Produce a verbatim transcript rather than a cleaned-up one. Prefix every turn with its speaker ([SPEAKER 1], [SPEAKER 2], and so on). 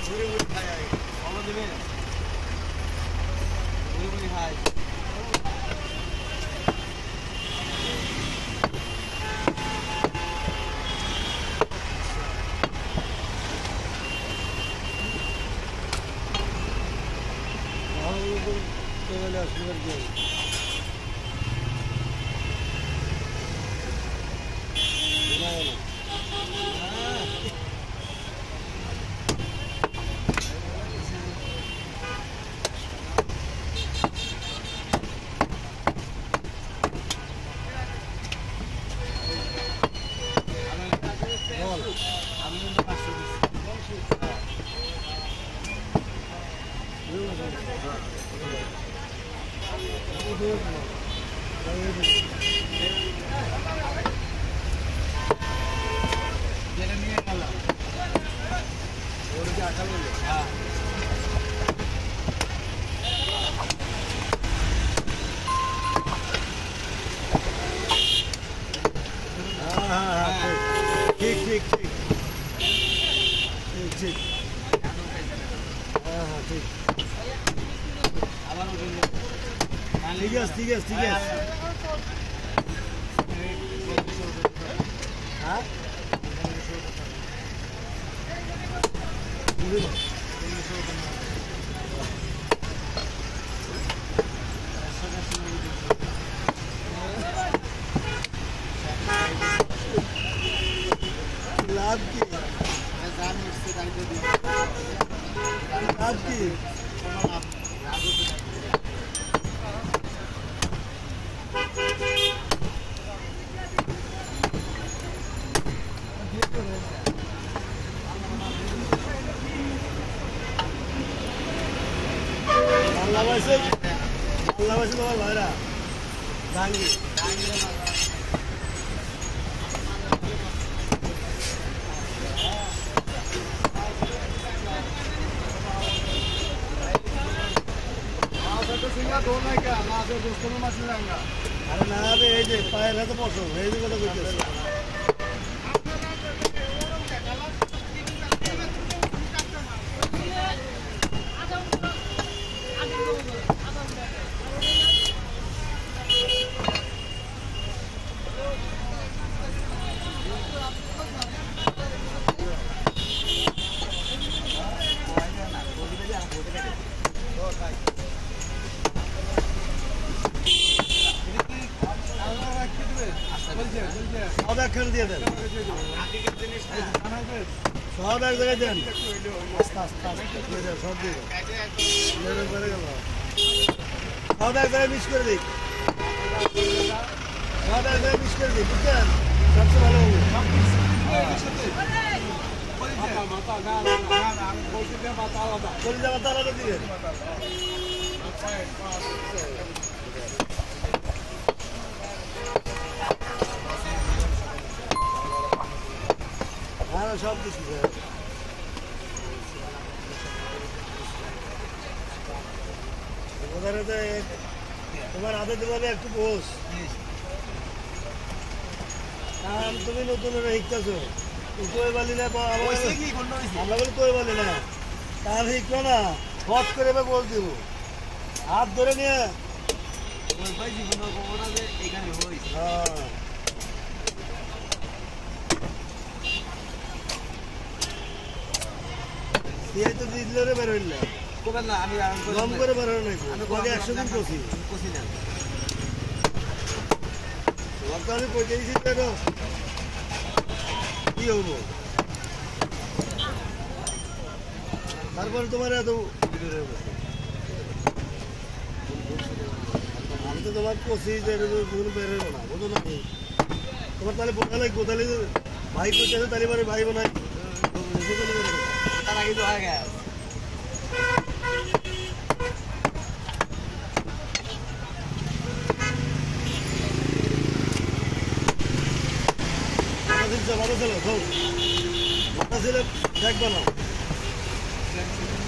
[SPEAKER 1] ঠিক আছে ঠিক আছে হ্যাঁ লাভ কি লাভ কি তোমার ভাইরা দাঙ্গি আরে না এই যে পায়ের হাতে বসো এই যে কথা বলতেছে সব একখানে দিয়ে দেন সব এক জায়গায় দেন আস্তে আস্তে আস্তে দিয়ে দেন সব দিয়ে করে গেল সব এক জায়গায় মিক্স করে দিই সব এক জায়গায় মিক্স করে দিই বুঝছেন সবচেয়ে ভালো হবে কলিজা মাথা আলাদা দিবেন হ্যাঁ সব কিছু তোমার হাতে দেবে একটু পোষ কারণ তুমি নতুন শিখতেছো কই বলি না আমরা বলি কই বলি না তার শিখলো না হট করে বল দিব হাত ধরে নিয়ে হ্যাঁ এই তো দিলে রে বের হইল কোবেন না আমি গম করে বের হই নাকি আমি একশো দিন কষি কষি না ওখানে কইতেছি তো কি হবো তারপর তোমার এত আমি তো তোমার কষি যে বের হইব না বুঝো না তোমার তাহলে বোঝা লাগবো তাহলে ভাই কইতেছে তাহলে মানে ভাই বোনাই তার আগে তো হয়ে গেছে মাথা ছিল মাথা ছিল দেখবা না